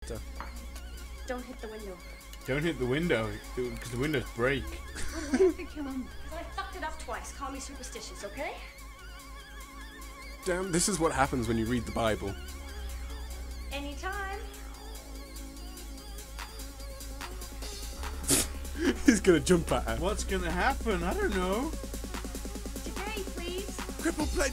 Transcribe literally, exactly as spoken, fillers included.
Don't hit the window. Don't hit the window, because the windows break. Why do I have to kill him? Because I fucked it up twice. Call me superstitious, okay? Damn, this is what happens when you read the Bible. Anytime. He's gonna jump at her. What's gonna happen? I don't know. Today, please. Cripple play